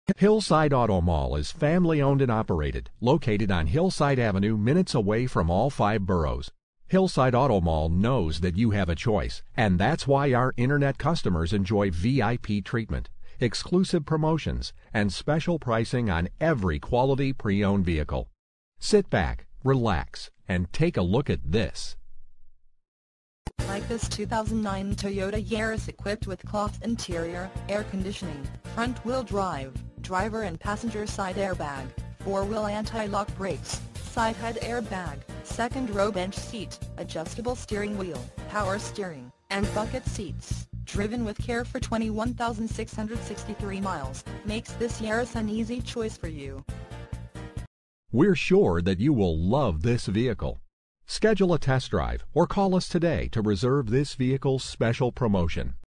Hillside Auto Mall is family-owned and operated, located on Hillside Avenue, minutes away from all 5 boroughs. Hillside Auto Mall knows that you have a choice, and that's why our internet customers enjoy VIP treatment, exclusive promotions, and special pricing on every quality pre-owned vehicle. Sit back, relax, and take a look at this. Like this 2009 Toyota Yaris equipped with cloth interior, air conditioning, front-wheel drive, driver and passenger side airbag, 4-wheel anti-lock brakes, side head airbag, second row bench seat, adjustable steering wheel, power steering, and bucket seats. Driven with care for 21,663 miles, makes this Yaris an easy choice for you. We're sure that you will love this vehicle. Schedule a test drive or call us today to reserve this vehicle's special promotion.